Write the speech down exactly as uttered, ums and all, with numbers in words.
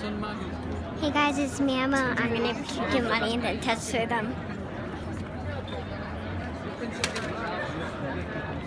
Hey guys, it's Mama. I'm gonna give money and then test for them.